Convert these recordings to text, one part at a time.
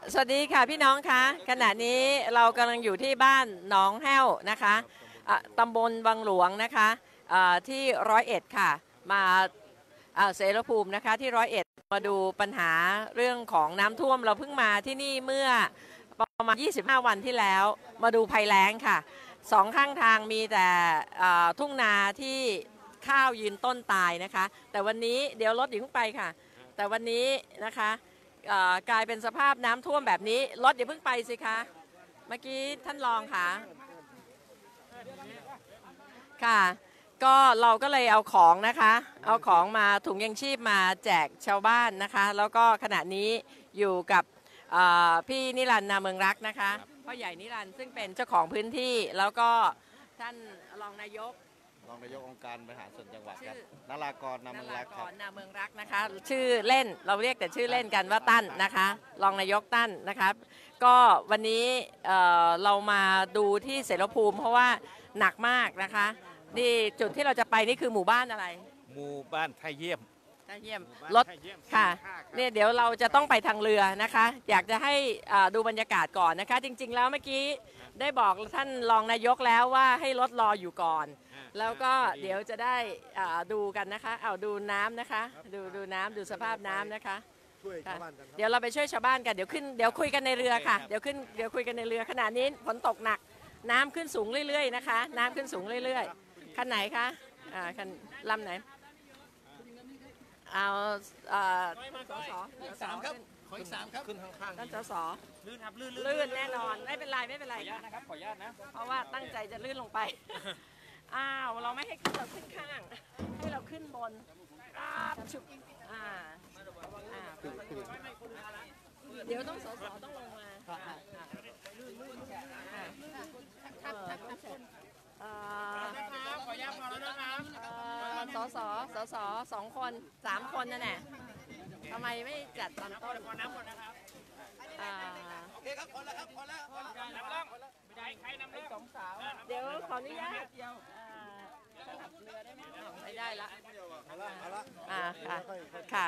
สวัสดีค่ะพี่น้องคะขณะนี้เรากำลังอยู่ที่บ้านหนองแห้วนะคะตำบลวังหลวงนะคะที่101ค่ะมาเสรภูมินะคะที่101มาดูปัญหาเรื่องของน้ำท่วมเราเพิ่งมาที่นี่เมื่อประมาณ25 วันที่แล้วมาดูภัยแล้งค่ะสองข้างทางมีแต่ทุ่งนาที่ข้าวยืนต้นตายนะคะแต่วันนี้เดี๋ยวรถอยู่ข้างไปค่ะแต่วันนี้นะคะกลายเป็นสภาพน้ำท่วมแบบนี้รถอย่าเพิ่งไปสิคะเมื่อกี้ท่านรองค่ะค่ะก็เราก็เลยเอาของนะคะเอาของมาถุงยังชีพมาแจกชาวบ้านนะคะแล้วก็ขณะนี้อยู่กับพี่นิรันดร์นาเมืองรักนะคะพ่อใหญ่นิรันดร์ซึ่งเป็นเจ้าของพื้นที่แล้วก็ท่านรองนายกองค์การบริหารส่วนจังหวัดครับนรากร นาเมืองรักครับนาเมืองรักนะคะชื่อเล่นเราเรียกแต่ชื่อเล่นกันว่าตั้นนะคะรองนายกตั้นนะคะก็วันนี้เรามาดูที่เสรภูมิเพราะว่าหนักมากนะคะนี่จุดที่เราจะไปนี่คือหมู่บ้านอะไรหมู่บ้านท่าเยี่ยมรถค่ะเนี่ยเดี๋ยวเราจะต้องไปทางเรือนะคะอยากจะให้ดูบรรยากาศก่อนนะคะจริงๆแล้วเมื่อกี้ได้บอกท่านรองนายกแล้วว่าให้รถรออยู่ก่อนแล้วก็เดี๋ยวจะได้ดูกันนะคะเอาดูน้ำนะคะดูน้ำดูสภาพน้ำนะคะเดี๋ยวเราไปช่วยชาวบ้านกันเดี๋ยวคุยกันในเรือค่ะเดี๋ยวคุยกันในเรือขณะนี้ฝนตกหนักน้ำขึ้นสูงเรื่อยๆนะคะน้ำขึ้นสูงเรื่อยๆคันไหนคะคันลำไหนเอาสสอีก3ครับขออีก3ครับขึ้นข้างๆท่านสสลื่นครับลื่นแน่นอนไม่เป็นไรนะครับขออนุญาตนะเพราะว่าตั้งใจจะลื่นลงไปอ้าวเราไม่ให้ขึ้นเราขึ้นข้างให้เราขึ้นบนชุบเดี๋ยวต้องสสต้องลงมาขออนุญาตพอแล้วนะครับส2 คน3 คนนั่นแหละทำไมไม่จัดตอนต้นโอเคครับพอแล้วครับพอแล้วนำล่องไม่ได้ใครนำล่อง 2 สาวเดี๋ยวขออนุญาตสลับเรือได้ไหมไม่ได้ละค่ะ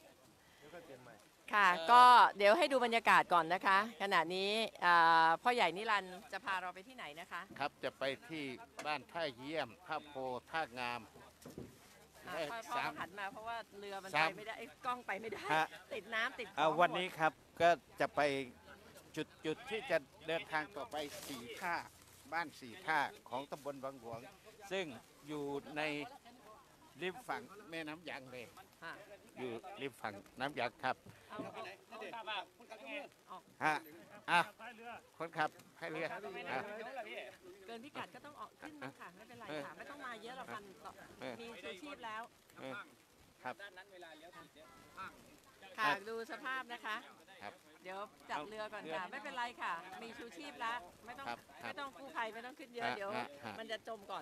ค่ะก็เดี๋ยวให้ดูบรรยากาศก่อนนะคะขณะนี้พ่อใหญ่นิรันดร์จะพาเราไปที่ไหนนะคะครับจะไปที่บ้านท่าเยี่ยมท่าโพท่างามพ่อหันมาเพราะว่าเรือมันไปไม่ได้กล้องไปไม่ได้ติดน้ำติดวันนี้ครับก็จะไปจุดที่จะเดินทางต่อไป4 ท่าบ้าน4 ท่าของตำบลวังหลวงซึ่งอยู่ในริมฝั่งแม่น้ำยางเลยอยู่ริมฝั่งน้ำยางครับคนขับให้เรือเกินพิกัดก็ต้องออกขึ้นมาค่ะไม่เป็นไรค่ะไม่ต้องมาเยอะเราพันมีชูชีพแล้วครับค่ะดูสภาพนะคะเดี๋ยวจับเรือก่อนค่ะไม่เป็นไรค่ะมีชูชีพแล้วไม่ต้องกู้ภัยไม่ต้องขึ้นเยอะเดี๋ยวมันจะจมก่อน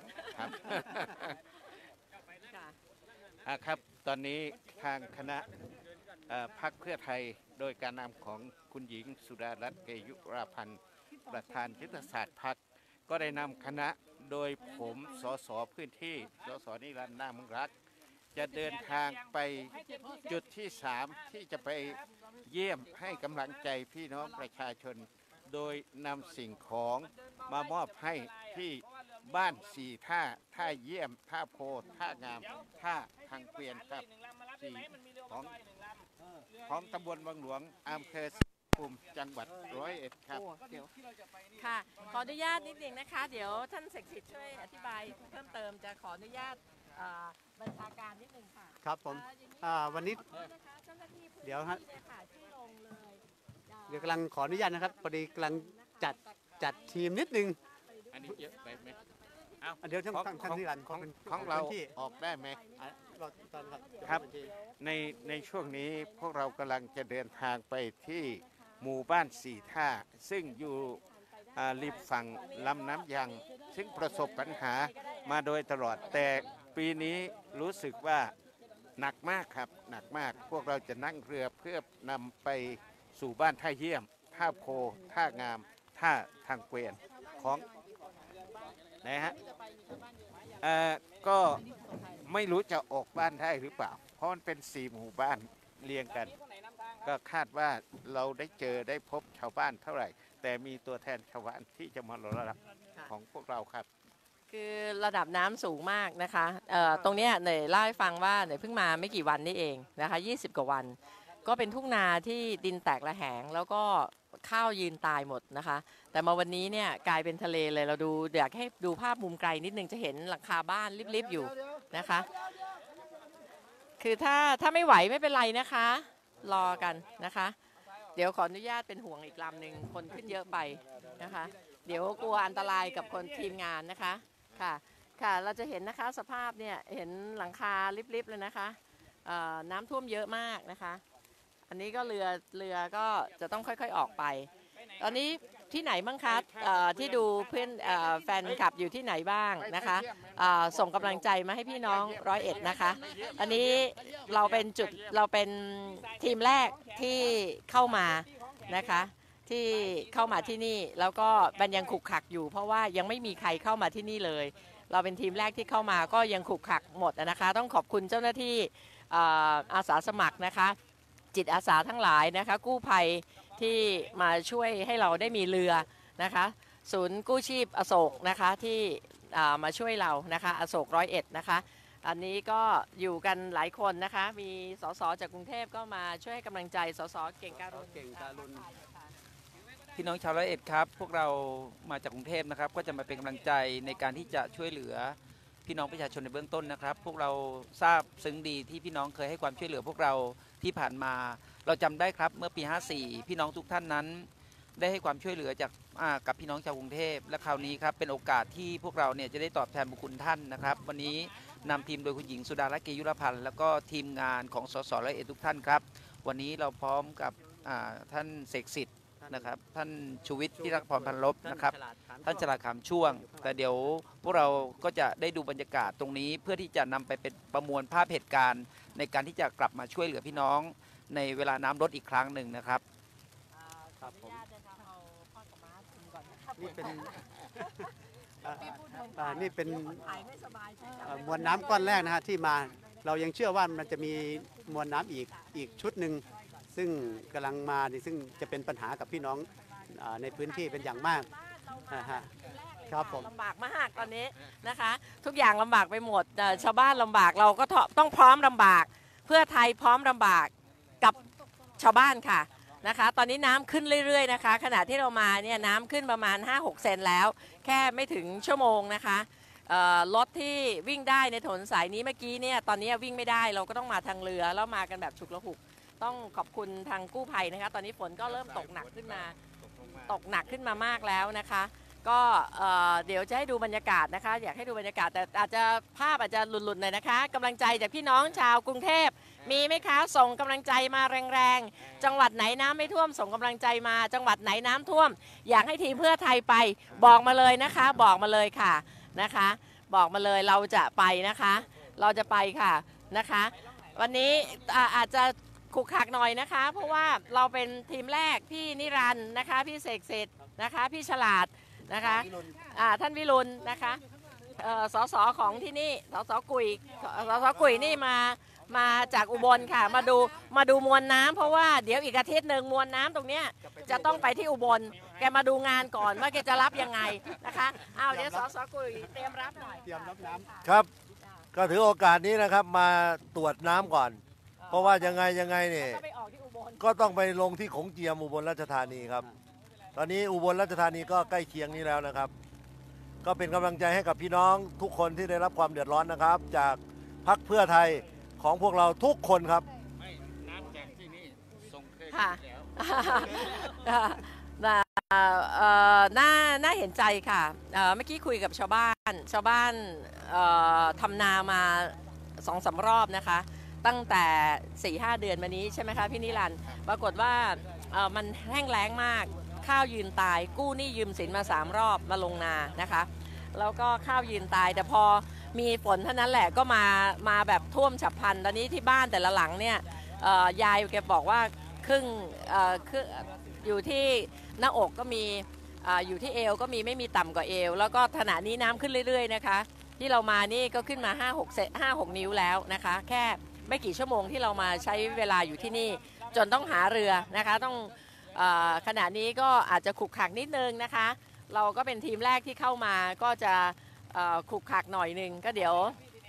ครับตอนนี้ทางคณะพรรคเพื่อไทยโดยการนำของคุณหญิงสุดารัตน์เกยุราพันธ์ประธานยุทธศาสตร์พรรคก็ได้นำคณะโดยผมสสพื้นที่สสนิรันดร์นาเมืองรักจะเดินทางไปจุดที่3ที่จะไปเยี่ยมให้กำลังใจพี่น้องประชาชนโดยนำสิ่งของมามอบให้ที่บ้าน4 ท่าท่าเยี่ยมท่าโพท่างามท่าทางเกวียนครับของตำบลวังหลวงอำเภอภูมิจังหวัด101ครับค่ะขออนุญาตนิดนึงนะคะเดี๋ยวท่านเสกสิทธิ์ช่วยอธิบายเพิ่มเติมจะขออนุญาตบัญชาการนิดนึงค่ะครับผมวันนี้เดี๋ยวครับเดี๋ยวกำลังขออนุญาตนะครับพอดีกำลังจัดทีมนิดนึงอันนี้เยอะไปไหมเดี๋ยวท่านนิรันดร์ของเราออกได้ไหมครับในช่วงนี้พวกเรากำลังจะเดินทางไปที่หมู่บ้าน4 ท่าซึ่งอยู่ริมฝั่งลำน้ำยางซึ่งประสบปัญหามาโดยตลอดแต่ปีนี้รู้สึกว่าหนักมากครับหนักมากพวกเราจะนั่งเรือเพื่อนำไปสู่บ้านท่าเยี่ยมท่าโพท่างามท่าทางเกวียนของนะฮะก็ไม่รู้จะออกบ้านได้หรือเปล่าเพราะมันเป็น4 หมู่บ้านเรียงกันก็คาดว่าเราได้พบชาวบ้านเท่าไหร่ แต่มีตัวแทนชาวบ้านที่จะมารอรับของพวกเราครับคือระดับน้ำสูงมากนะคะตรงเนี้ยเนยเล่าให้ฟังว่าเนยเพิ่งมาไม่กี่วันนี่เองนะคะ20 กว่าวัน ก็เป็นทุ่งนาที่ดินแตกระแหงแล้วก็ข้าวยืนตายหมดนะคะ แต่มาวันนี้เนี่ยกลายเป็นทะเลเลยเราดูอยากให้ดูภาพมุมไกลนิดนึงจะเห็นหลังคาบ้านริบๆอยู่นะคะ คือถ้าไม่ไหวไม่เป็นไรนะคะ รอกันนะคะ เดี๋ยวขออนุญาตเป็นห่วงอีกลำหนึ่งคนขึ้นเยอะไปนะคะ เดี๋ยวกลัวอันตรายกับคนทีมงานนะคะค่ะค่ะเราจะเห็นนะคะสภาพเนี่ยเห็นหลังคาริบๆเลยนะคะน้ำท่วมเยอะมากนะคะ อันนี้ก็เรือก็จะต้องค่อยๆออกไป ตอนนี้ที่ไหนบ้างคะที่ดูเพื่อนแฟนคลับอยู่ที่ไหนบ้างนะคะส่งกำลังใจมาให้พี่น้อง101นะคะอันนี้เราเป็นทีมแรกที่เข้ามานะคะที่เข้ามาที่นี่แล้วก็มันยังขลุกขลักอยู่เพราะว่ายังไม่มีใครเข้ามาที่นี่เลยเราเป็นทีมแรกที่เข้ามาก็ยังขลุกขลักหมดนะคะต้องขอบคุณเจ้าหน้าที่อาสาสมัครนะคะจิตอาสาทั้งหลายนะคะกู้ภัยที่มาช่วยให้เราได้มีเรือนะคะศูนย์กู้ชีพอโศกนะคะที่มาช่วยเรานะคะอโศก101นะคะอันนี้ก็อยู่กันหลายคนนะคะมีสสจากกรุงเทพก็มาช่วยให้กำลังใจสสเก่งการุณพี่น้องชาว101ครับพวกเรามาจากกรุงเทพนะครับก็จะมาเป็นกำลังใจในการที่จะช่วยเหลือพี่น้องประชาชนในเบื้องต้นนะครับพวกเราทราบซึ้งดีที่พี่น้องเคยให้ความช่วยเหลือพวกเราที่ผ่านมาเราจำได้ครับเมื่อปี54พี่น้องทุกท่านนั้นได้ให้ความช่วยเหลือจากกับพี่น้องชาวกรุงเทพและคราวนี้ครับเป็นโอกาสที่พวกเราเนี่ยจะได้ตอบแทนบุญคุณท่านนะครับวันนี้นำทีมโดยคุณหญิงสุดารัตน์ เกยุรพันธ์แล้วก็ทีมงานของสส101ทุกท่านครับวันนี้เราพร้อมกับท่านเสกสิทธิ์นะครับท่านชูวิทย์ที่รักพรพันลบนะครับท่านฉลาดขำช่วงแต่เดี๋ยวพวกเราก็จะได้ดูบรรยากาศตรงนี้เพื่อที่จะนำไปเป็นประมวลภาพเหตุการณ์ในการที่จะกลับมาช่วยเหลือพี่น้องในเวลาน้ำลดอีกครั้งหนึ่งนะครับครับผมนี่เป็นนี่เป็นมวลน้ำก้อนแรกนะฮะที่มาเรายังเชื่อว่ามันจะมีมวลน้ำอีกชุดหนึ่งซึ่งกำลังมาซึ่งจะเป็นปัญหากับพี่น้องในพื้นที่เป็นอย่างมากครับผมลำบากมากตอนนี้นะคะทุกอย่างลำบากไปหมดชาวบ้านลำบากเราก็ต้องพร้อมลำบากเพื่อไทยพร้อมลำบากกับชาวบ้านค่ะนะคะตอนนี้น้ำขึ้นเรื่อยๆนะคะขณะที่เรามาเนี่ยน้ำขึ้นประมาณ 5-6 เซนแล้วแค่ไม่ถึงชั่วโมงนะคะรถที่วิ่งได้ในถนนสายนี้เมื่อกี้เนี่ยตอนนี้วิ่งไม่ได้เราก็ต้องมาทางเรือแล้วมากันแบบฉุกละหุกต้องขอบคุณทางกู้ภัยนะคะตอนนี้ฝนก็เริ่มตกหนักขึ้นมามากแล้วนะคะก็เดี๋ยวจะให้ดูบรรยากาศนะคะอยากให้ดูบรรยากาศแต่อาจจะภาพอาจจะหลุดๆหน่อยนะคะกำลังใจจากพี่น้องชาวกรุงเทพมีไหมคะส่งกำลังใจมาแรงๆจังหวัดไหนน้ำไม่ท่วมส่งกำลังใจมาจังหวัดไหนน้ำท่วมอยากให้ทีมเพื่อไทยไปบอกมาเลยนะคะบอกมาเลยค่ะนะคะบอกมาเลยเราจะไปนะคะเราจะไปค่ะนะคะวันนี้อาจจะขลุกขลักหน่อยนะคะเพราะว่าเราเป็นทีมแรกพี่นิรันดร์นะคะพี่เสกสิทธิ์นะคะพี่ฉลาดนะคะท่านวิรุณนะคะสสของที่นี่สสกุยนี่มาจากอุบลค่ะมาดูมวลน้ำเพราะว่าเดี๋ยวอีกอาทิตย์หนึ่งมวลน้ำตรงเนี้ยจะต้องไปที่อุบลแกมาดูงานก่อนว่าแกจะรับยังไงนะคะเดี๋ยวสสกุยเตรียมรับหน่อยเตรียมรับน้ำครับก็ถือโอกาสนี้นะครับมาตรวจน้ำก่อนเพราะว่ายังไงเนี่ยก็ต้องไปลงที่ขงเจียมอุบลราชธานีครับตอนนี้อุบลราชธานีก็ใกล้เคียงนี้แล้วนะครับก็เป็นกำลังใจให้กับพี่น้องทุกคนที่ได้รับความเดือดร้อนนะครับจากพรรคเพื่อไทยของพวกเราทุกคนครับน้ำจากที่นี่ส่งเคยแล้วน่าเห็นใจค่ะเมื่อกี้คุยกับชาวบ้านทำนามา 2-3 รอบนะคะตั้งแต่ 4-5 เดือนมานี้ใช่ไหมคะพี่นิรันดร์ปรากฏว่ามันแห้งแล้งมากข้าวยืนตายกู้หนี้ยืมสินมา3 รอบมาลงนานะคะแล้วก็ข้าวยืนตายแต่พอมีฝนเท่านั้นแหละก็มาแบบท่วมฉับพลันตอนนี้ที่บ้านแต่ละหลังเนี่ยยายแกบอกว่าครึ่งอยู่ที่หน้าอกก็มีอยู่ที่เอวก็มีไม่มีต่ำกว่าเอวแล้วก็ขณะนี้น้ำขึ้นเรื่อยๆนะคะที่เรามานี่ก็ขึ้นมา5-6 นิ้วแล้วนะคะแค่ไม่กี่ชั่วโมงที่เรามาใช้เวลาอยู่ที่นี่จนต้องหาเรือนะคะต้องขณะนี้ก็อาจจะขรุกขลักนิดนึงนะคะเราก็เป็นทีมแรกที่เข้ามาก็จะขรุกขลักหน่อยนึงก็เดี๋ยว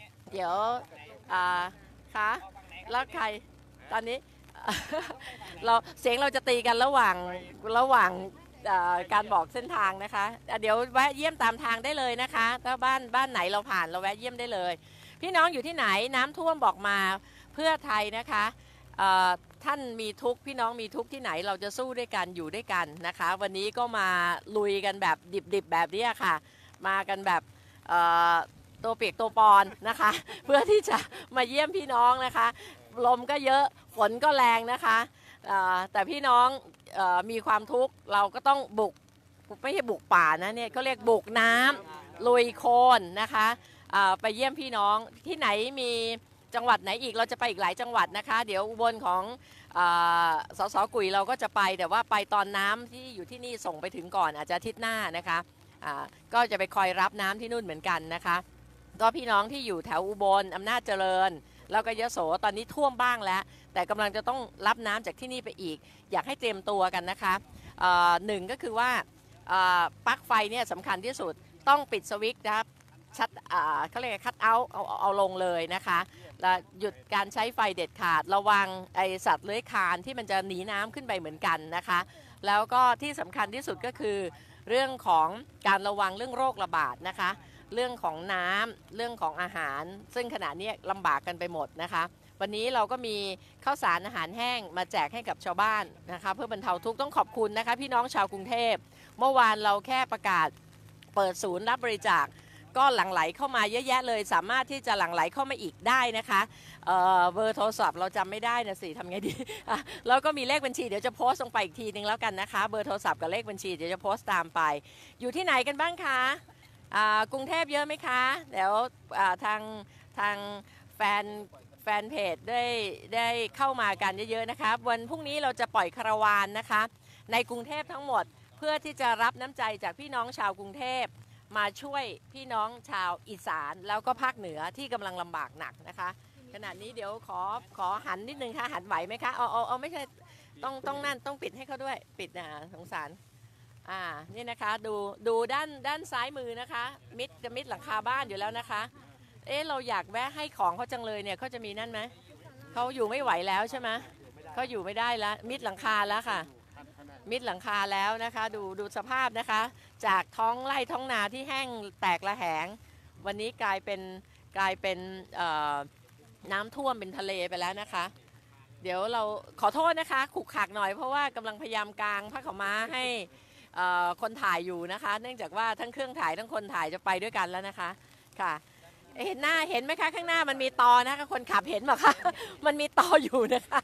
คะแล้วใครตอนนี้ เสียงเราจะตีกันระหว่างการบอกเส้นทางนะคะเดี๋ยวแวะเยี่ยมตามทางได้เลยนะคะถ้าบ้านไหนเราผ่านเราแวะเยี่ยมได้เลยพี่น้องอยู่ที่ไหนน้ำท่วมบอกมาเพื่อไทยนะคะท่านมีทุกพี่น้องมีทุกที่ไหนเราจะสู้ด้วยกันอยู่ด้วยกันนะคะวันนี้ก็มาลุยกันแบบดิบๆแบบนี้ค่ะมากันแบบตัวเปียกตัวปอนนะคะเพื่อที่จะมาเยี่ยมพี่น้องนะคะลมก็เยอะฝนก็แรงนะคะแต่พี่น้องมีความทุกข์เราก็ต้องบุกไม่ใช่บุกป่านะเนี่ยเขาเรียกบุกน้ำลุยโคลนนะคะไปเยี่ยมพี่น้องที่ไหนมีจังหวัดไหนอีกเราจะไปอีกหลายจังหวัดนะคะเดี๋ยวอุบลของสสกุยเราก็จะไปแต่ว่าไปตอนน้ำที่อยู่ที่นี่ส่งไปถึงก่อนอาจจะอาทิตย์หน้านะคะก็จะไปคอยรับน้ำที่นู่นเหมือนกันนะคะก็พี่น้องที่อยู่แถวอุบลอำนาจเจริญแล้วก็ยโสตอนนี้ท่วมบ้างแล้วแต่กำลังจะต้องรับน้ำจากที่นี่ไปอีกอยากให้เตรียมตัวกันนะคะหนึ่งก็คือว่าปลั๊กไฟเนี่ยสำคัญที่สุดต้องปิดสวิตช์นะครับชัดเขาเรียกคัทเอาลงเลยนะคะแล้วหยุดการใช้ไฟเด็ดขาดระวังไอสัตว์เลื้อยคลานที่มันจะหนีน้ำขึ้นไปเหมือนกันนะคะแล้วก็ที่สำคัญที่สุดก็คือเรื่องของการระวังเรื่องโรคระบาดนะคะเรื่องของน้ำเรื่องของอาหารซึ่งขณะนี้ลำบากกันไปหมดนะคะวันนี้เราก็มีข้าวสารอาหารแห้งมาแจกให้กับชาวบ้านนะคะเพื่อบรรเทาทุกข์ต้องขอบคุณนะคะพี่น้องชาวกรุงเทพเมื่อวานเราแค่ประกาศเปิดศูนย์รับบริจาคก็หลั่งไหลเข้ามาเยอะแยะเลยสามารถที่จะหลั่งไหลเข้ามาอีกได้นะคะเบอร์โทรศัพท์เราจำไม่ได้นะสิทำไงดีแล้วก็มีเลขบัญชีเดี๋ยวจะโพสต์ลงไปอีกทีนึงแล้วกันนะคะเบอร์โทรศัพท์กับเลขบัญชีเดี๋ยวจะโพสต์ตามไปอยู่ที่ไหนกันบ้างคะกรุงเทพเยอะไหมคะเดี๋ยวทางแฟนเพจได้เข้ามากันเยอะๆนะคะวันพรุ่งนี้เราจะปล่อยคาราวานนะคะในกรุงเทพทั้งหมดเพื่อที่จะรับน้ำใจจากพี่น้องชาวกรุงเทพมาช่วยพี่น้องชาวอีสานแล้วก็ภาคเหนือที่กำลังลำบากหนักนะคะขณะนี้เดี๋ยวขอหันนิดนึงค่ะหันไหวไหมคะเอาไม่ใช่ต้องนั่นต้องปิดให้เขาด้วยปิดสงสารนี่นะคะดูด้านซ้ายมือนะคะมิดหลังคาบ้านอยู่แล้วนะคะเราอยากแวะให้ของเขาจังเลยเนี่ยเขาจะมีนั่นไหมเขาอยู่ไม่ไหวแล้วใช่ไหมเขาอยู่ไม่ได้แล้วมิดหลังคาแล้วค่ะมิดหลังคาแล้วนะคะดูสภาพนะคะจากท้องไร่ท้องนาที่แห้งแตกระแหงวันนี้กลายเป็นน้ำท่วมเป็นทะเลไปแล้วนะคะเดี๋ยวเราขอโทษนะคะขรุกขลักหน่อยเพราะว่ากำลังพยายามกางผ้าขาวม้าให้คนถ่ายอยู่นะคะเนื่องจากว่าทั้งเครื่องถ่ายทั้งคนถ่ายจะไปด้วยกันแล้วนะคะค่ะเห็นไหมคะข้างหน้ามันมีตอนะคะคนขับเห็นไหมคะมันมีตออยู่นะคะ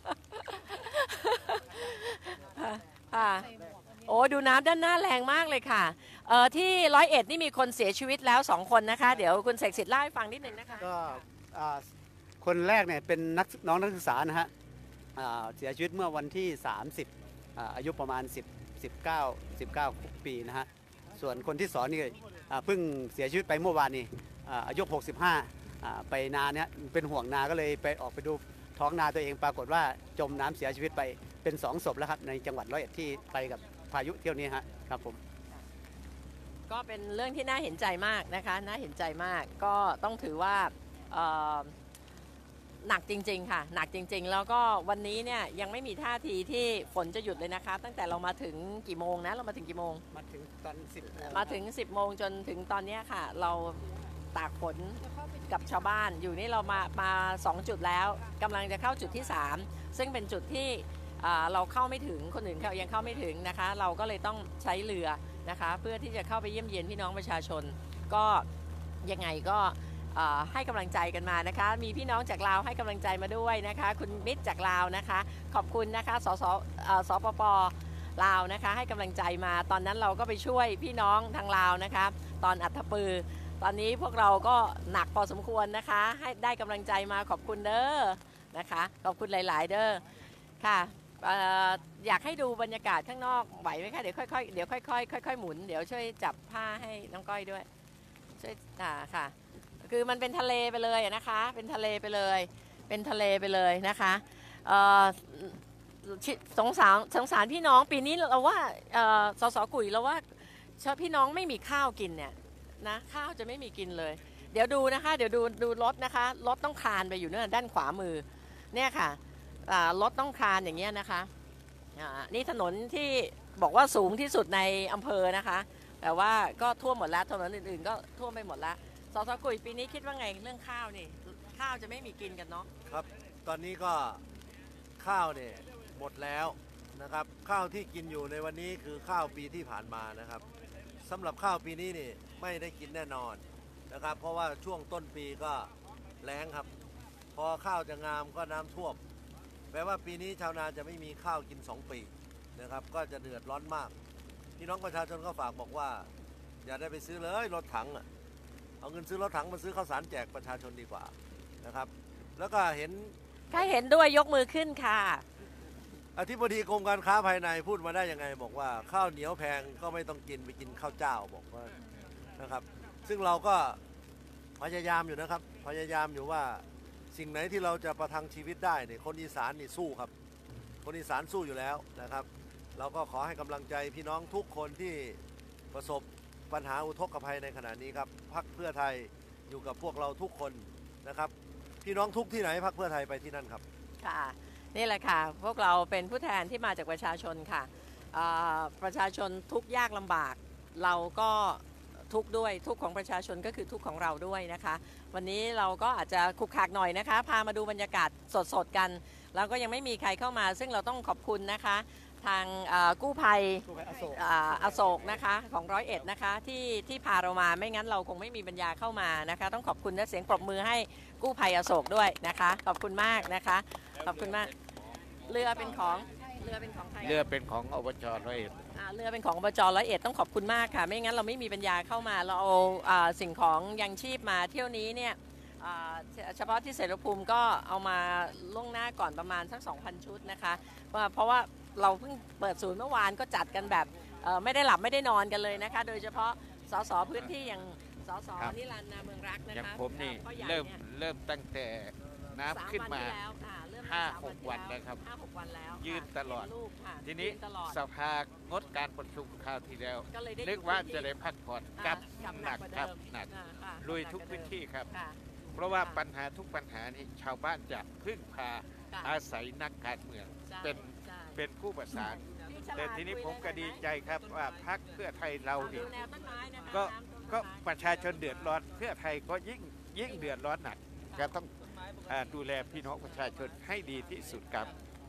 โอ้ดูน้ำด้านหน้าแรงมากเลยค่ะที่101นี่มีคนเสียชีวิตแล้ว2คนนะคะเดี๋ยวคุณเสกสิทธิ์เล่าให้ฟังนิดนึงนะคะก็คนแรกเนี่ยเป็นน้องนักศึกษานะฮะเสียชีวิตเมื่อวันที่30อายุประมาณ19 ปีนะฮะส่วนคนที่2นี่เพิ่งเสียชีวิตไปเมื่อวานนี้อายุ65ไปนาเนี่ยเป็นห่วงนาก็เลยไปออกไปดูท้องนาตัวเองปรากฏว่าจมน้ำเสียชีวิตไปเป็น2 ศพแล้วครับในจังหวัด101ที่ไปกับพายุเที่ยวนี้ครับผมก็เป็นเรื่องที่น่าเห็นใจมากนะคะน่าเห็นใจมากก็ต้องถือว่าหนักจริงๆค่ะหนักจริงๆแล้วก็วันนี้เนี่ยยังไม่มีท่าทีที่ฝนจะหยุดเลยนะคะตั้งแต่เรามาถึงกี่โมงนะเรามาถึงกี่โมงมาถึงตอน10 มาถึง10 โมงจนถึงตอนนี้ค่ะเราตากฝนกับชาวบ้านอยู่นี่เรามา2 จุดแล้วกำลังจะเข้าจุดที่3ซึ่งเป็นจุดที่เราเข้าไม่ถึงคนอื่นเขายังเข้าไม่ถึงนะคะเราก็เลยต้องใช้เรือนะคะเพื่อที่จะเข้าไปเยี่ยมเยียนพี่น้องประชาชนก็ยังไงก็ให้กำลังใจกันมานะคะมีพี่น้องจากลาวให้กำลังใจมาด้วยนะคะคุณมิตรจากลาวนะคะขอบคุณนะคะสปป.ลาวนะคะให้กำลังใจมาตอนนั้นเราก็ไปช่วยพี่น้องทางลาวนะคะตอนอัฐปือตอนนี้พวกเราก็หนักพอสมควรนะคะให้ได้กำลังใจมาขอบคุณเด้อนะคะขอบคุณหลายๆเด้อค่ะอยากให้ดูบรรยากาศข้างนอกไหวไหมคะเดี๋ยวค่อยหมุนเดี๋ยวช่วยจับผ้าให้น้องก้อยด้วยช่วยค่ะคือมันเป็นทะเลไปเลยนะคะเป็นทะเลไปเลยนะคะสงสารพี่น้องปีนี้เราว่าสสกุ๋ยเราว่าพี่น้องไม่มีข้าวกินเนี่ยนะข้าวจะไม่มีกินเลย เดี๋ยวดูนะคะเดี๋ยวดูรถนะคะรถต้องคลานไปอยู่เนี่ยด้านขวามือเนี่ยค่ะรถต้องคลานอย่างเงี้ยนะคะนี่ถนนที่บอกว่าสูงที่สุดในอำเภอนะคะแต่ว่าก็ท่วมหมดแล้วถนนอื่นๆก็ท่วมไปหมดแล้วสสกุ๋ยปีนี้คิดว่าไงเรื่องข้าวนี่ข้าวจะไม่มีกินกันเนาะครับตอนนี้ก็ข้าวเนี่ยหมดแล้วนะครับข้าวที่กินอยู่ในวันนี้คือข้าวปีที่ผ่านมานะครับสำหรับข้าวปีนี้นี่ไม่ได้กินแน่นอนนะครับเพราะว่าช่วงต้นปีก็แล้งครับพอข้าวจะงามก็น้ำท่วมแปลว่าปีนี้ชาวนาจะไม่มีข้าวกิน2 ปีนะครับก็จะเดือดร้อนมากพี่น้องประชาชนก็ฝากบอกว่าอย่าได้ไปซื้อเลยรถถังเอาเงินซื้อรถถังมาซื้อข้าวสารแจกประชาชนดีกว่านะครับแล้วก็เห็นใครเห็นด้วยยกมือขึ้นค่ะอธิบดีกรมการค้าภายในพูดมาได้ยังไงบอกว่าข้าวเหนียวแพงก็ไม่ต้องกินไปกินข้าวเจ้าบอกว่านะครับซึ่งเราก็พยายามอยู่นะครับพยายามอยู่ว่าสิ่งไหนที่เราจะประทังชีวิตได้เนี่ยคนอีสานนี่สู้ครับคนอีสานสู้อยู่แล้วนะครับเราก็ขอให้กำลังใจพี่น้องทุกคนที่ประสบปัญหาอุทกภัยในขณะนี้ครับพรรคเพื่อไทยอยู่กับพวกเราทุกคนนะครับพี่น้องทุกที่ไหนพรรคเพื่อไทยไปที่นั่นครับค่ะนี่แหละค่ะพวกเราเป็นผู้แทนที่มาจากประชาชนค่ะประชาชนทุกข์ยากลำบากเราก็ทุกข์ด้วยทุกข์ของประชาชนก็คือทุกข์ของเราด้วยนะคะวันนี้เราก็อาจจะคุกคักหน่อยนะคะพามาดูบรรยากาศสดๆกันแล้วก็ยังไม่มีใครเข้ามาซึ่งเราต้องขอบคุณนะคะทางกู้ภัยอโศกนะคะของ101นะคะที่พาเรามาไม่งั้นเราคงไม่มีปัญญาเข้ามานะคะต้องขอบคุณและเสียงปรบมือให้กู้ภัยอโศกด้วยนะคะขอบคุณมากนะคะขอบคุณมากเรือเป็นของใครเรือเป็นของอบจ101 เรือเป็นของอบจ101ต้องขอบคุณมากค่ะไม่งั้นเราไม่มีปัญญาเข้ามาเราเอาสิ่งของยังชีพมาเที่ยวนี้เนี่ยเฉพาะที่เสรภูมิก็เอามาล่วงหน้าก่อนประมาณสัก 2,000 ชุดนะคะเพราะว่าเราเพิ่งเปิดศูนย์เมื่อวานก็จัดกันแบบไม่ได้หลับไม่ได้นอนกันเลยนะคะโดยเฉพาะสสพื้นที่อย่างสสนิรันดร์นาเมืองรักนะคะอย่างผมนี่เริ่มตั้งแต่น้ำขึ้นมา5-6 วันแล้วครับยืนตลอดทีนี้สภางดการประชุมคราวที่แล้วนึกว่าจะได้พักผ่อนกับหนักครับหนักลุยทุกพื้นที่ครับเพราะว่าปัญหาทุกปัญหานี้ชาวบ้านจะพึ่งพาอาศัยนักการเมืองเป็นผู้ประสานแต่ทีนี้ผมก็ดีใจครับว่าพรรคเพื่อไทยเรานี่ก็ประชาชนเดือดร้อนเพื่อไทยก็ยิ่งเดือดร้อนหนักก็ต้องดูแลพี่น้องประชาชนให้ดีที่สุดครับ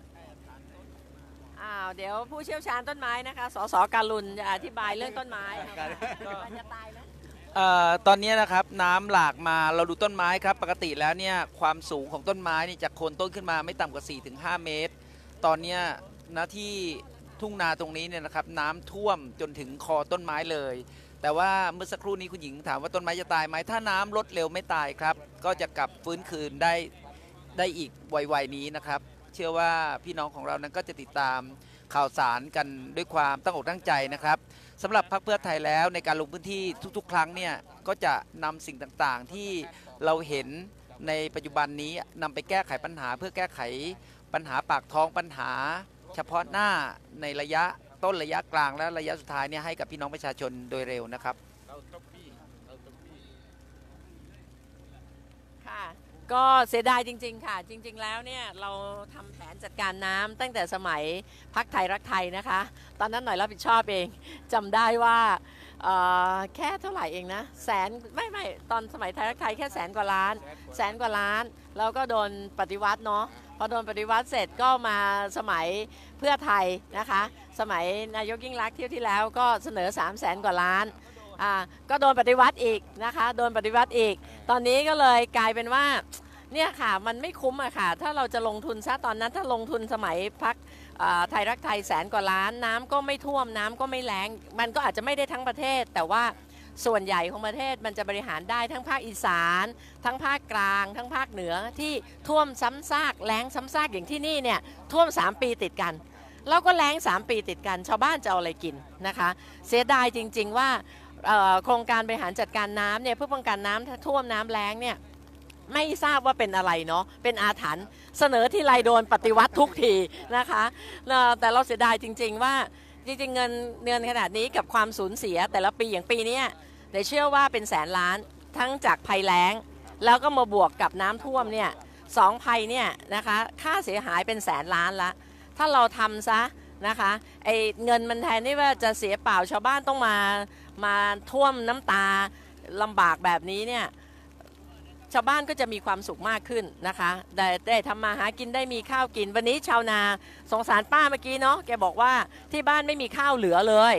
เดี๋ยวผู้เชี่ยวชาญต้นไม้นะคะสสการุณจะอธิบายเรื่องต้นไม้จะตายไหมตอนนี้นะครับน้ำหลากมาเราดูต้นไม้ครับปกติแล้วเนี่ยความสูงของต้นไม้นี่จากโคนต้นขึ้นมาไม่ต่ำกว่า 4-5 เมตรตอนนี้นะที่ทุ่งนาตรงนี้เนี่ยนะครับน้ำท่วมจนถึงคอต้นไม้เลยแต่ว่าเมื่อสักครู่นี้คุณหญิงถามว่าต้นไม้จะตายไหมถ้าน้ำลดเร็วไม่ตายครับก็จะกลับฟื้นคืนได้อีกไวๆนี้นะครับเชื่อว่าพี่น้องของเรานั้นก็จะติดตามข่าวสารกันด้วยความตั้งอกตั้งใจนะครับสำหรับพรรคเพื่อไทยแล้วในการลงพื้นที่ทุกๆครั้งเนี่ยก็จะนำสิ่งต่างๆที่เราเห็นในปัจจุบันนี้นำไปแก้ไขปัญหาเพื่อแก้ไขปัญหาปากท้องปัญหาเฉพาะหน้าในระยะต้นระยะกลางและระยะสุดท้ายเนี่ยให้กับพี่น้องประชาชนโดยเร็วนะครับค่ะก็เสียดายจริงๆค่ะจริงๆแล้วเนี่ยเราทำแผนจัดการน้ำตั้งแต่สมัยพรรคไทยรักไทยนะคะตอนนั้นหน่อยรับผิดชอบเองจำได้ว่าแค่เท่าไหร่เองนะแสนไม่ตอนสมัยไทยรักไทยแค่แสนกว่าล้านแล้วก็โดนปฏิวัติเนาะพอโดนปฏิวัติเสร็จก็มาสมัยเพื่อไทยนะคะสมัยนายกยิ่งลักษณ์เที่ยวที่แล้วก็เสนอ300,000 กว่าล้านก็โดนปฏิวัติอีกนะคะโดนปฏิวัติอีกตอนนี้ก็เลยกลายเป็นว่าเนี่ยค่ะมันไม่คุ้มอะค่ะถ้าเราจะลงทุนซะตอนนั้นถ้าลงทุนสมัยพรรคไทยรักไทย100,000 กว่าล้านน้ำก็ไม่ท่วมน้ำก็ไม่แล้งมันก็อาจจะไม่ได้ทั้งประเทศแต่ว่าส่วนใหญ่ของประเทศมันจะบริหารได้ทั้งภาคอีสานทั้งภาคกลางทั้งภาคเหนือที่ท่วมซ้ำซากแล้งซ้ำซากอย่างที่นี่เนี่ยท่วม3 ปีติดกันแล้วก็แล้ง3 ปีติดกันชาวบ้านจะเอาอะไรกินนะคะเสียดายจริงๆว่าโครงการบริหารจัดการน้ำเนี่ยเพื่อป้องกันน้ำท่วมน้ำแล้งเนี่ยไม่ทราบว่าเป็นอะไรเนาะเป็นอาถรรพ์เสนอที่ไรโดนปฏิวัติทุกทีนะคะแต่เราเสียดายจริงๆว่าจริงๆเงินขนาดนี้กับความสูญเสียแต่ละปีอย่างปีนี้แต่เชื่อว่าเป็นแสนล้านทั้งจากภัยแล้งแล้วก็มาบวกกับน้ำท่วมเนี่ย2 ภัยเนี่ยนะคะค่าเสียหายเป็นแสนล้านละถ้าเราทำซะนะคะไอ้เงินมันแทนที่ว่าจะเสียเปล่าชาวบ้านต้องมาท่วมน้ำตาลำบากแบบนี้เนี่ยชาวบ้านก็จะมีความสุขมากขึ้นนะคะได้ทำมาหากินได้มีข้าวกินวันนี้ชาวนาสงสารป้าเมื่อกี้เนาะแกบอกว่าที่บ้านไม่มีข้าวเหลือเลย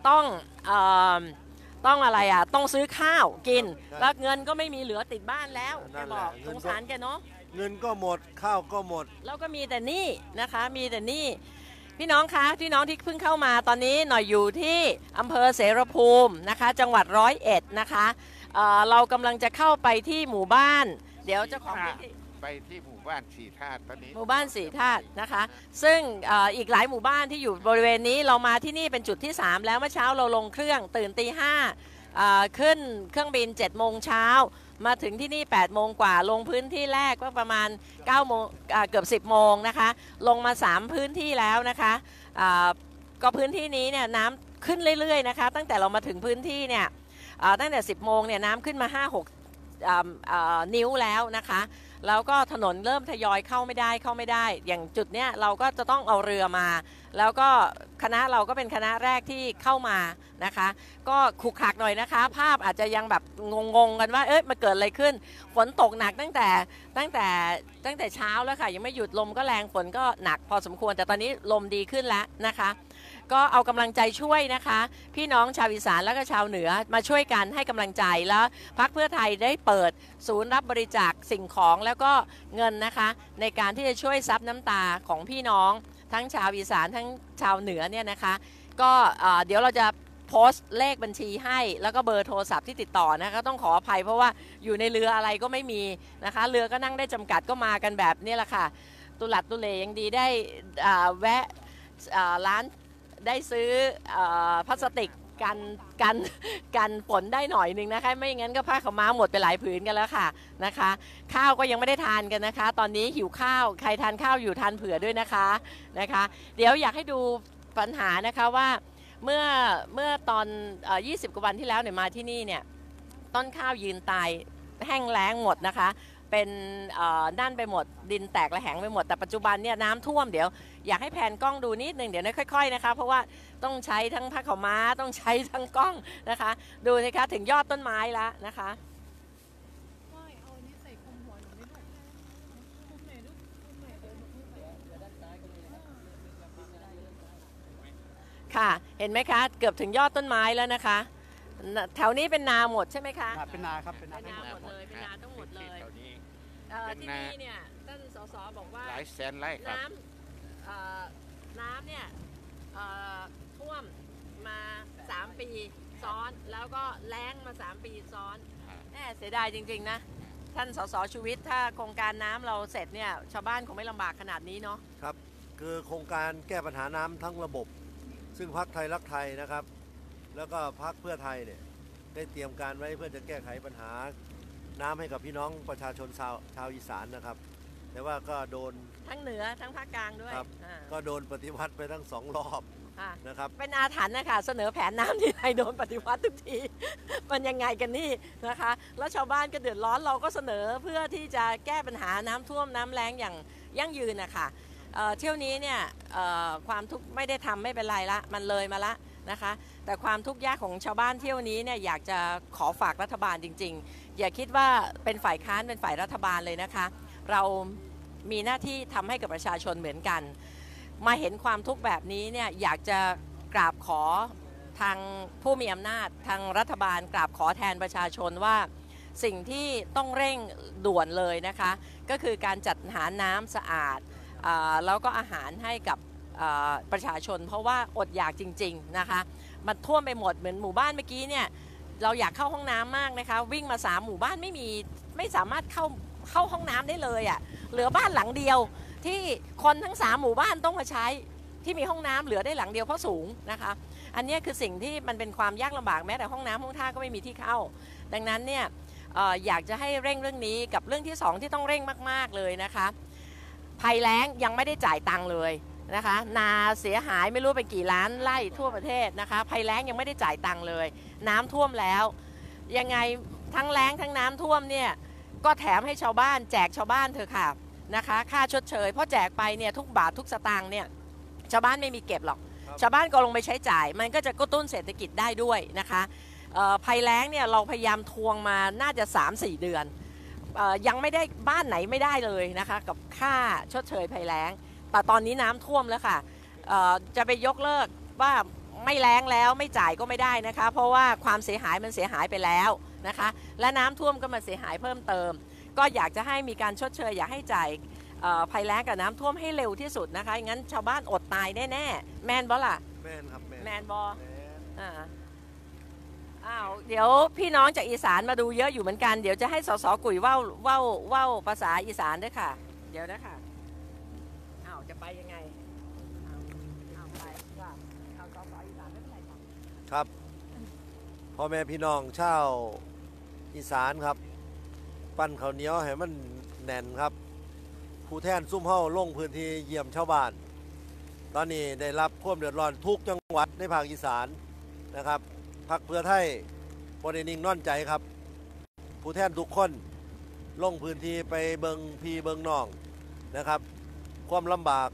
ต้องอะไรอ่ะต้องซื้อข้าวกินแล้วเงินก็ไม่มีเหลือติดบ้านแล้วแกบอกสงสารแกเนาะเงินก็หมดข้าวก็หมดแล้วก็มีแต่หนี้นะคะมีแต่หนี้พี่น้องคะพี่น้องที่เพิ่งเข้ามาตอนนี้หน่อยอยู่ที่อำเภอเสรภูมินะคะจังหวัด101นะคะเรากำลังจะเข้าไปที่หมู่บ้านเดี๋ยวเจ้าของพื้นที่ไปที่หมู่บ้านสีธาตุตอนนี้หมู่บ้านสีธาตุนะคะซึ่งอีกหลายหมู่บ้านที่อยู่บริเวณนี้เรามาที่นี่เป็นจุดที่3แล้วเมื่อเช้าเราลงเครื่องตื่นตี 5ขึ้นเครื่องบิน7 โมงเช้ามาถึงที่นี่8 โมงกว่าลงพื้นที่แรกก็ประมาณ9 โมงเกือบ10 โมงนะคะลงมา3 พื้นที่แล้วนะคะก็พื้นที่นี้เนี่ยน้ำขึ้นเรื่อยๆนะคะตั้งแต่เรามาถึงพื้นที่เนี่ยตั้งแต่10 โมงเนี่ยน้ำขึ้นมา 5-6 นิ้วแล้วนะคะแล้วก็ถนนเริ่มทยอยเข้าไม่ได้อย่างจุดเนี้ยเราก็จะต้องเอาเรือมาแล้วก็คณะเราก็เป็นคณะแรกที่เข้ามานะคะก็ขรุขระหน่อยนะคะภาพอาจจะยังแบบงงกันว่ามันเกิดอะไรขึ้นฝนตกหนักตั้งแต่เช้าแล้วค่ะยังไม่หยุดลมก็แรงฝนก็หนักพอสมควรแต่ตอนนี้ลมดีขึ้นแล้วนะคะก็เอากำลังใจช่วยนะคะพี่น้องชาวอีสานและก็ชาวเหนือมาช่วยกันให้กำลังใจแล้วพรรคเพื่อไทยได้เปิดศูนย์รับบริจาคสิ่งของแล้วก็เงินนะคะในการที่จะช่วยซับน้ำตาของพี่น้องทั้งชาวอีสานทั้งชาวเหนือเนี่ยนะคะก็เดี๋ยวเราจะโพสต์เลขบัญชีให้แล้วก็เบอร์โทรศัพท์ที่ติดต่อนะคะต้องขออภัยเพราะว่าอยู่ในเรืออะไรก็ไม่มีนะคะเรือก็นั่งได้จำกัดก็มากันแบบนี้แหละค่ะตุลัดตุเลยังดีได้แวะร้านได้ซื้อพลาสติกกันฝนได้หน่อยหนึ่งนะคะไม่งั้นก็ผ้าขาวม้าหมดไปหลายผืนกันแล้วค่ะนะคะข้าวก็ยังไม่ได้ทานกันนะคะตอนนี้หิวข้าวใครทานข้าวอยู่ทานเผื่อด้วยนะคะเดี๋ยวอยากให้ดูปัญหานะคะว่าเมื่อตอน20 กว่าวันที่แล้วเนี่ยมาที่นี่เนี่ยต้นข้าวยืนตายแห้งแล้งหมดนะคะเป็นด้านไปหมดดินแตกระแหงไปหมดแต่ปัจจุบันเนี่ยน้ำท่วมเดี๋ยวอยากให้แผนกล้องดูนิดนึงเดี๋ยวค่อยๆนะคะเพราะว่าต้องใช้ทั้งผ้าขาวม้าต้องใช้ทั้งกล้องนะคะดูสิคะถึงยอดต้นไม้แล้วนะคะค่ะเห็นไหมคะเกือบถึงยอดต้นไม้แล้วนะคะแถวนี้เป็นนาหมดใช่ไหมคะเป็นนาครับเป็นนาหมดเลยเป็นนาทั้งหมดเลยที่นี่เนี่ยท่านสสบอกว่าหลายแสนไร่ครับน้ำเนี่ยท่วมมา3 ปีซ้อนแล้วก็แล้งมา3 ปีซ้อนเสียดายจริงๆนะท่านสสชูวิทย์ถ้าโครงการน้ำเราเสร็จเนี่ยชาวบ้านคงไม่ลำบากขนาดนี้เนาะครับคือโครงการแก้ปัญหาน้ำทั้งระบบซึ่งพรรคไทยรักไทยนะครับแล้วก็พรรคเพื่อไทยเนี่ยได้เตรียมการไว้เพื่อจะแก้ไขปัญหาน้ำให้กับพี่น้องประชาชนชาวอีสานนะครับแต่ว่าก็โดนทั้งเหนือทั้งภาคกลางด้วยก็โดนปฏิวัติไปทั้ง2 รอบนะครับเป็นอาถรรพ์นะคะเสนอแผนน้ำที่ไหนโดนปฏิวัติทุกทีมันยังไงกันนี่นะคะแล้วชาวบ้านก็เดือดร้อนเราก็เสนอเพื่อที่จะแก้ปัญหาน้ำท่วมน้ำแล้งอย่างยั่งยืนนะคะเที่ยวนี้เนี่ยความทุกข์ไม่ได้ทำไม่เป็นไรละมันเลยมาละนะคะแต่ความทุกข์ยากของชาวบ้านเที่ยวนี้เนี่ยอยากจะขอฝากรัฐบาลจริงๆอย่าคิดว่าเป็นฝ่ายค้านเป็นฝ่ายรัฐบาลเลยนะคะเรามีหน้าที่ทำให้กับประชาชนเหมือนกันมาเห็นความทุกข์แบบนี้เนี่ยอยากจะกราบขอทางผู้มีอำนาจทางรัฐบาลกราบขอแทนประชาชนว่าสิ่งที่ต้องเร่งด่วนเลยนะคะก็คือการจัดหาน้ำสะอาดแล้วก็อาหารให้กับประชาชนเพราะว่าอดอยากจริงๆนะคะมันท่วมไปหมดเหมือนหมู่บ้านเมื่อกี้เนี่ยเราอยากเข้าห้องน้ำมากนะคะวิ่งมา3 หมู่บ้านไม่สามารถเข้าห้องน้ำได้เลยอ่ะเหลือบ้านหลังเดียวที่คนทั้ง3 หมู่บ้านต้องมาใช้ที่มีห้องน้ำเหลือได้หลังเดียวเพราะสูงนะคะอันนี้คือสิ่งที่มันเป็นความยากลำบากแม้แต่ห้องน้ำห้องท่าก็ไม่มีที่เข้าดังนั้นเนี่ยอยากจะให้เร่งเรื่องนี้กับเรื่องที่2ที่ต้องเร่งมากๆเลยนะคะภัยแล้งยังไม่ได้จ่ายตังค์เลยนะคะนาเสียหายไม่รู้เป็นกี่ล้านไร่ทั่วประเทศนะคะภัยแล้งยังไม่ได้จ่ายตังค์เลยน้ำท่วมแล้วยังไงทั้งแล้งทั้งน้ำท่วมเนี่ยก็แถมให้ชาวบ้านแจกชาวบ้านเถอะค่ะนะคะค่าชดเชยเพราะแจกไปเนี่ยทุกบาททุกสตางค์เนี่ยชาวบ้านไม่มีเก็บหรอกชาวบ้านก็ลงไปใช้จ่ายมันก็จะกระตุ้นเศรษฐกิจได้ด้วยนะคะภัยแล้งเนี่ยเราพยายามทวงมาน่าจะ 3-4 เดือนยังไม่ได้บ้านไหนไม่ได้เลยนะคะกับค่าชดเชยภัยแล้งแต่ตอนนี้น้ำท่วมแล้วค่ะจะไปยกเลิกว่าไม่แล้งแล้วไม่จ่ายก็ไม่ได้นะคะเพราะว่าความเสียหายมันเสียหายไปแล้วนะคะและน้ำท่วมก็มาเสียหายเพิ่มเติมก็อยากจะให้มีการชดเชยอยากให้จ่ายภัยแล้งกับน้ำท่วมให้เร็วที่สุดนะคะงั้นชาวบ้านอดตายแน่ๆแมนบอล่ะแม่นครับแมนบออ้าวเดี๋ยวพี่น้องจากอีสานมาดูเยอะอยู่เหมือนกันเดี๋ยวจะให้สสกุ๋ยว่าวภาษาอีสานด้วยค่ะเดี๋ยวนะคะอ้าวจะไปยังไงเอาไปว่าเอาสสอีสานไม่เป็นไรครับพ่อแม่พี่น้องชาวอีสานครับปั้นข้าวเหนียวให้มันแน่นครับผู้แทนซุ่มเฮ้าลงพื้นที่เยี่ยมชาวบ้านตอนนี้ได้รับความเดือดร้อนทุกจังหวัดในภาคอีสานนะครับพรรคเพื่อไทยบ่ได้นิ่งนอนใจครับผู้แทนทุกคนลงพื้นที่ไปเบิงพี่เบิงน้องนะครับความลำบาก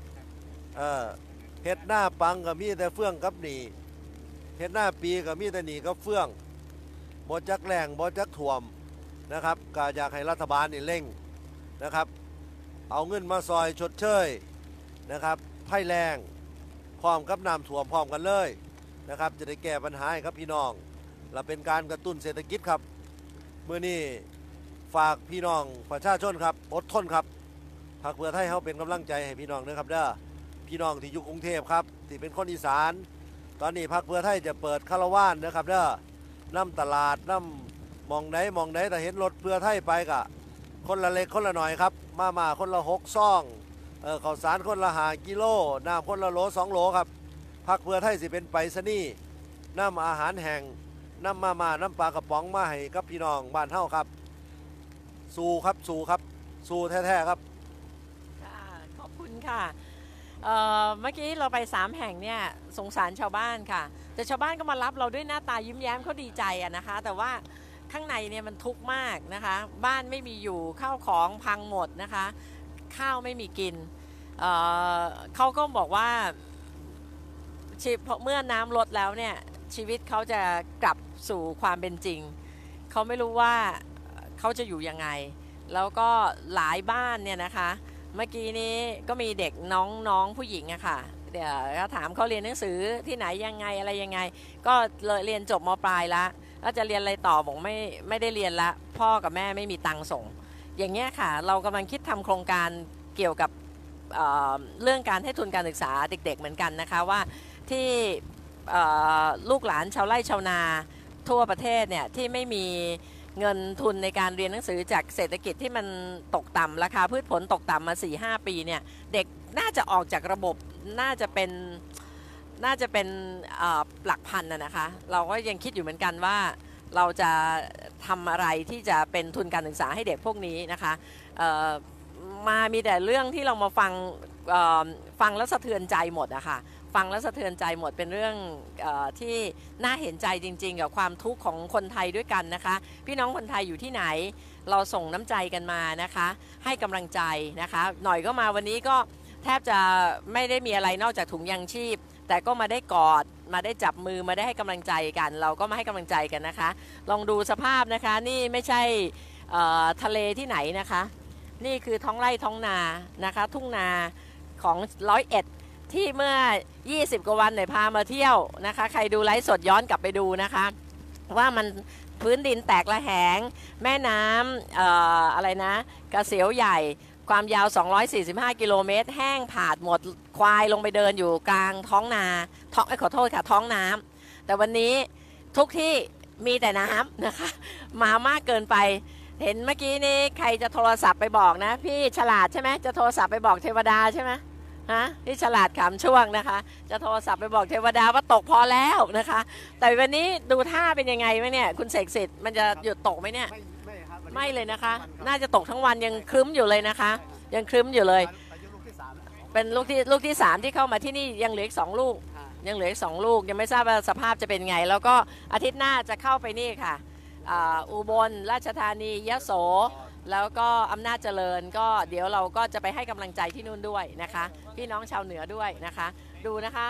เฮ็ดหน้าปังก็มีแต่เฟื่องกับหนีเฮ็ดหน้าปีก็มีแต่หนีกับเฟื่องบ่จักแรงบ่จักถ่วมนะครับก็อยากให้รัฐบาลนี่เร่งนะครับเอาเงินมาซอยชดเชยนะครับภัยแรงพร้อมกับน้ำท่วมพร้อมกันเลยนะครับจะได้แก้ปัญหาให้ครับพี่น้องและเป็นการกระตุ้นเศรษฐกิจครับเมื่อนี้ฝากพี่น้องประชาชนครับอดทนครับพรรคเพื่อไทยเขาเป็นกำลังใจให้พี่น้องนะครับเด้อพี่น้องที่อยู่กรุงเทพครับที่เป็นคนอีสานตอนนี้พรรคเพื่อไทยจะเปิดคาราวานนะครับเด้อน้ำตลาดน้ำมองไหนแต่เห็นรถเพื่อไทยไปกะคนละเล็กคนละหน่อยครับมาคนละ6 ซองข้าวสารคนละ5 กิโลน้ำคนละโล2 โลครับพรรคเพื่อไทยสิเป็นไปรษณีย์น้ำอาหารแห้งน้ำมาน้ำปลากระป๋องมาให้กับพี่น้องบ้านเฮาครับสู้ครับสู้แท้ๆครับขอบคุณค่ะเมื่อกี้เราไป3 แห่งเนี่ยสงสารชาวบ้านค่ะแต่ชาวบ้านก็มารับเราด้วยหน้าตายิ้มแย้มเขาดีใจนะคะแต่ว่าข้างในเนี่ยมันทุกข์มากนะคะบ้านไม่มีอยู่ข้าวของพังหมดนะคะข้าวไม่มีกินเขาก็บอกว่าเมื่อน้ำลดแล้วเนี่ยชีวิตเขาจะกลับสู่ความเป็นจริงเขาไม่รู้ว่าเขาจะอยู่ยังไงแล้วก็หลายบ้านเนี่ยนะคะเมื่อกี้นี้ก็มีเด็กน้องผู้หญิงอะค่ะเดี๋ยวถามเขาเรียนหนังสือที่ไหนยังไงอะไรยังไงก็เลยเรียนจบม.ปลายแล้วจะเรียนอะไรต่อบอกไม่ได้เรียนละพ่อกับแม่ไม่มีตังค์ส่งอย่างเงี้ยค่ะเรากำลังคิดทำโครงการเกี่ยวกับเรื่องการให้ทุนการศึกษาเด็กๆเหมือนกันนะคะว่าที่ลูกหลานชาวไร่ชาวนาทั่วประเทศเนี่ยที่ไม่มีเงินทุนในการเรียนหนังสือจากเศรษฐกิจที่มันตกต่ำราคาพืชผลตกต่ำมา 4-5 ปีเนี่ยเด็กน่าจะออกจากระบบน่าจะเป็นหลักพันนะคะเราก็ยังคิดอยู่เหมือนกันว่าเราจะทำอะไรที่จะเป็นทุนการศึกษาให้เด็กพวกนี้นะคะมามีแต่เรื่องที่เรามาฟังแล้วสะเทือนใจหมดอะค่ะฟังแล้วสะเทือนใจหมดเป็นเรื่องที่น่าเห็นใจจริงๆกับความทุกข์ของคนไทยด้วยกันนะคะพี่น้องคนไทยอยู่ที่ไหนเราส่งน้ำใจกันมานะคะให้กำลังใจนะคะหน่อยก็มาวันนี้ก็แทบจะไม่ได้มีอะไรนอกจากถุงยางชีพแต่ก็มาได้กอดมาได้จับมือมาได้ให้กำลังใจกันเราก็มาให้กำลังใจกันนะคะลองดูสภาพนะคะนี่ไม่ใช่ทะเลที่ไหนนะคะนี่คือท้องไร่ท้องนานะคะทุ่งนาของ101ที่เมื่อ20 กว่าวันเนี่ยพามาเที่ยวนะคะใครดูไลฟ์สดย้อนกลับไปดูนะคะว่ามันพื้นดินแตกระแหงแม่น้ำอะไรนะกระเสียวใหญ่ความยาว245 กิโลเมตรแห้งผาดหมดควายลงไปเดินอยู่กลางท้องนาขอโทษค่ะท้องน้ำแต่วันนี้ทุกที่มีแต่น้ำนะคะมามากเกินไปเห็นเมื่อกี้นี้ใครจะโทรศัพท์ไปบอกนะพี่ฉลาดใช่ไหมจะโทรศัพท์ไปบอกเทวดาใช่ไหมฮะที่ฉลาดขำช่วงนะคะ จะโทรศัพท์ไปบอกเทวดาว่าตกพอแล้วนะคะ แต่วันนี้ดูท่าเป็นยังไงไหมเนี่ยคุณเสกสิทธิ์มันจะหยุดตกไหมเนี่ยไม่ครับวันนี้ไม่เลยนะคะวันรับน่าจะตกทั้งวันยังครึ้มอยู่เลยนะคะ ยังครึ้มอยู่เลยพายุลูกที่สามเป็นลูกที่สามที่เข้ามาที่นี่ยังเหลืออีก2 ลูก ยังเหลืออีก2 ลูกยังไม่ทราบว่าสภาพจะเป็นไง แล้วก็อาทิตย์หน้าจะเข้าไปนี่ค่ะอุบลราชธานียโส แล้วก็อำนาจเจริญก็เดี๋ยวเราก็จะไปให้กำลังใจที่นู่นด้วยนะคะ พี่น้องชาวเหนือด้วยนะคะ ดูนะคะ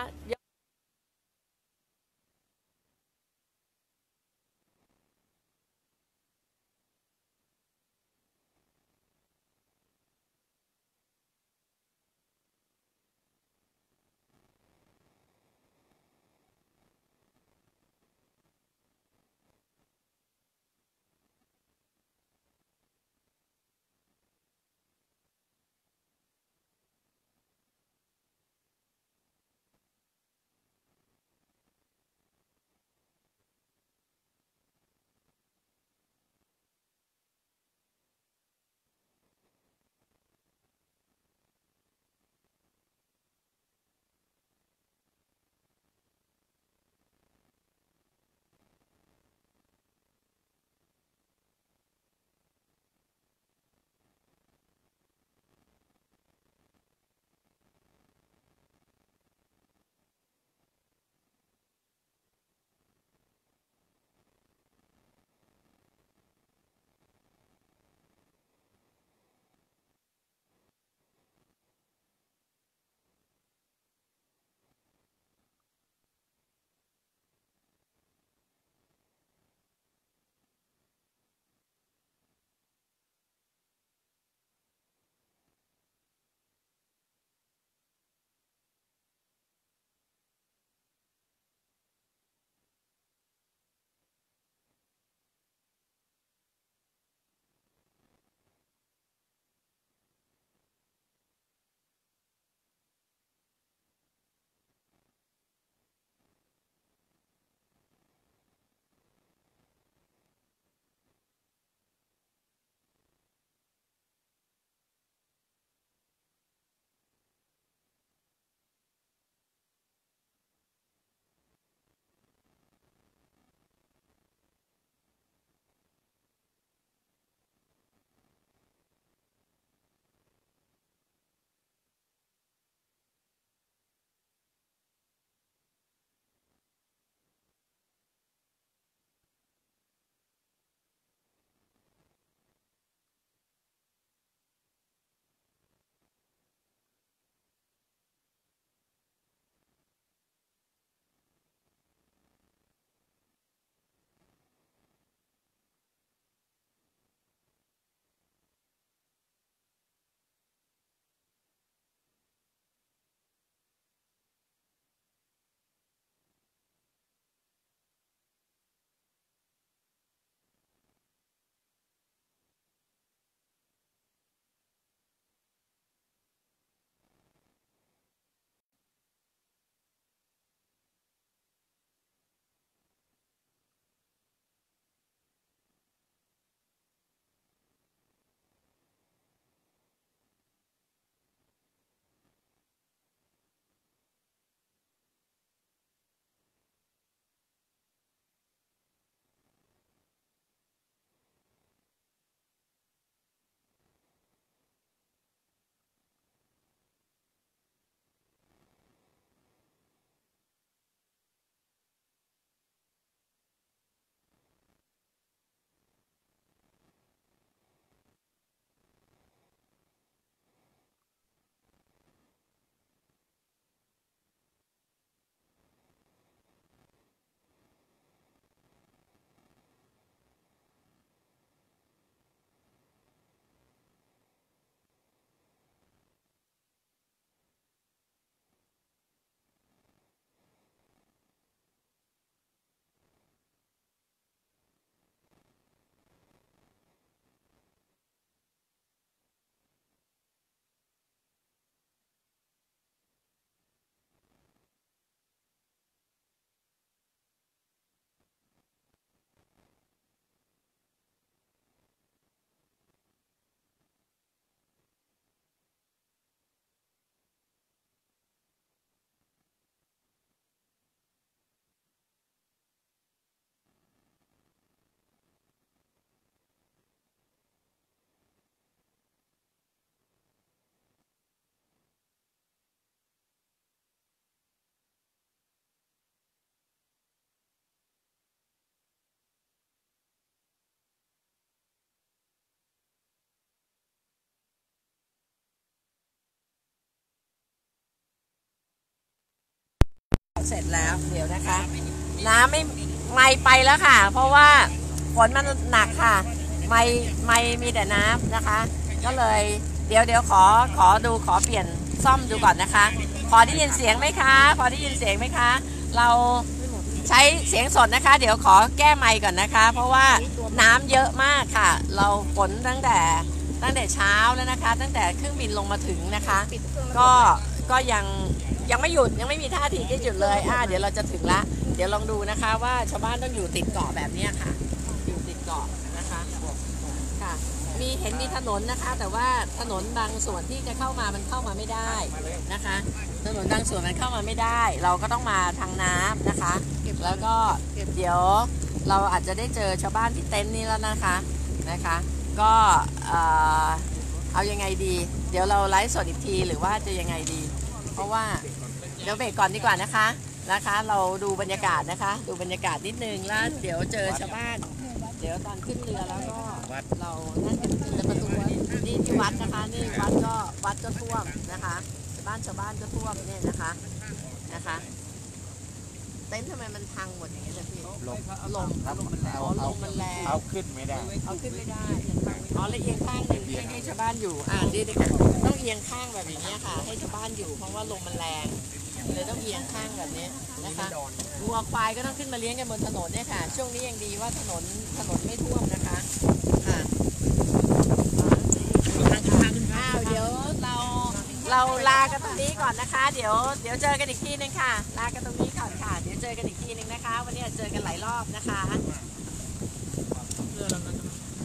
เสร็จแล้วเดี๋ยวนะคะ น้ำไม่ไปแล้วค่ะ เพราะว่าฝนมันหนักค่ะไม่มีแต่น้ำนะคะ ก็เลยเดี๋ยวขอเปลี่ยนซ่อมดูก่อนนะคะ พอได้ยินเสียงไหมคะพอได้ยินเสียงไหมคะเราใช้เสียงสดนะคะ เดี๋ยวขอแก้ไมค์ก่อนนะคะ เพราะว่าน้ำเยอะมากค่ะ เราฝนตั้งแต่เช้าแล้วนะคะ ตั้งแต่เครื่องบินลงมาถึงนะคะก็ยังไม่หยุดยังไม่มีท่าทีที่หยุดเลยเดี๋ยวเราจะถึงละเดี๋ยวลองดูนะคะว่าชาวบ้านต้องอยู่ติดเกาะแบบนี้ค่ะอยู่ติดเกาะนะคะค่ะเห็นมีถนนนะคะ แต่ว่าถนนบางส่วนที่จะเข้ามามันเข้ามาไม่ได้นะคะถนนบางส่วนมันเข้ามาไม่ได้ เราก็ต้องมาทางน้ำนะคะแล้วก็เดี๋ยวเราอาจจะได้เจอชาวบ้านที่เต็นท์นี้แล้วนะคะก็เอายังไงดีเดี๋ยวเราไลฟ์สดอีกทีหรือว่าจะยังไงดีเพราะว่าเดี๋ยวเบรกก่อนดีกว่านะคะเราดูบรรยากาศนะคะดูบรรยากาศนิดนึงแล้วเดี๋ยวเจอชาวบ้านเดี๋ยวตอนขึ้นเรือแล้วก็เรานั่นกันขึ้นเรือประตูนี่ที่วัดนะคะนี่วัดก็ท่วมนะคะชาวบ้านก็ท่วมเนี่ยนะคะเต็นท์ทำไมมันพังหมดอย่างเงี้ยเลยพี่ลมมันแรงเอาขึ้นไม่ได้แล้วเอียงข้างหนึ่งให้ชาวบ้านอยู่ดีเลยค่ะต้องเอียงข้างแบบนี้ค่ะให้ชาวบ้านอยู่เพราะว่าลมมันแรงเลยต้องเอียงข้างแบบนี้นะคะวัวควายก็ต้องขึ้นมาเลี้ยงกันบนถนนเนี่ยค่ะช่วงนี้ยังดีว่าถนนไม่ท่วมนะคะเดี๋ยวเราลากันตรงนี้ก่อนนะคะเดี๋ยวเจอกันอีกทีนึงค่ะลากันตรงนี้ก่อนค่ะเดี๋ยวเจอกันอีกทีนึงนะคะวันนี้เจอกันหลายรอบนะคะ